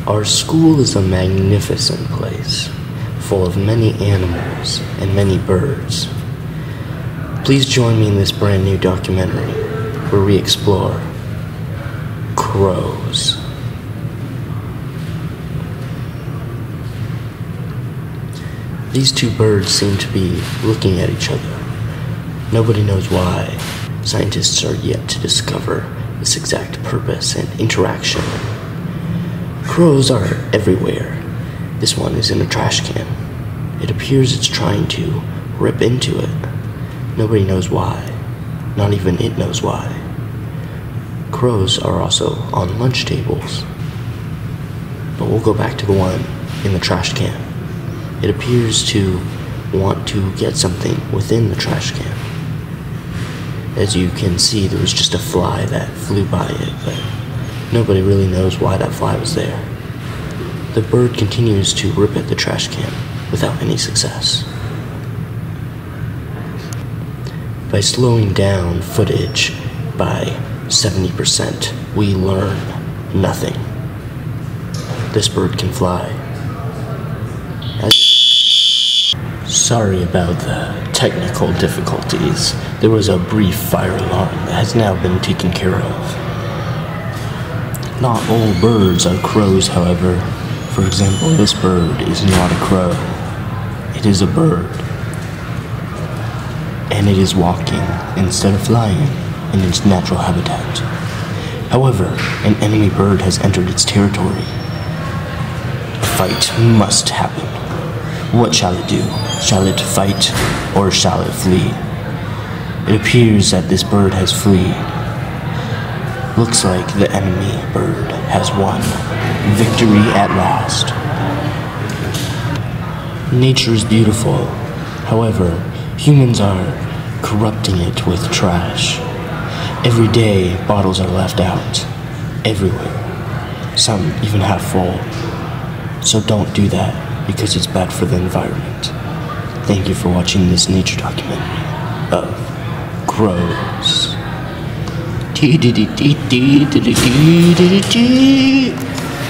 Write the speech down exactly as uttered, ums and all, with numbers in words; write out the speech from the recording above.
Our school is a magnificent place, full of many animals and many birds. Please join me in this brand new documentary where we explore crows. These two birds seem to be looking at each other. Nobody knows why. Scientists are yet to discover this exact purpose and interaction. Crows are everywhere. This one is in a trash can. It appears it's trying to rip into it. Nobody knows why. Not even it knows why. Crows are also on lunch tables. But we'll go back to the one in the trash can. It appears to want to get something within the trash can. As you can see, there was just a fly that flew by it, but nobody really knows why that fly was there. The bird continues to rip at the trash can without any success. By slowing down footage by seventy percent, we learn nothing. This bird can fly. As Sorry about the technical difficulties. There was a brief fire alarm that has now been taken care of. Not all birds are crows, however. For example, this bird is not a crow. It is a bird. And it is walking instead of flying in its natural habitat. However, an enemy bird has entered its territory. A fight must happen. What shall it do? Shall it fight, or shall it flee? It appears that this bird has fled. Looks like the enemy bird has won. Victory at last. Nature is beautiful. However, humans are corrupting it with trash. Every day, bottles are left out. Everywhere. Some even half full. So don't do that, because it's bad for the environment. Thank you for watching this nature documentary of crows.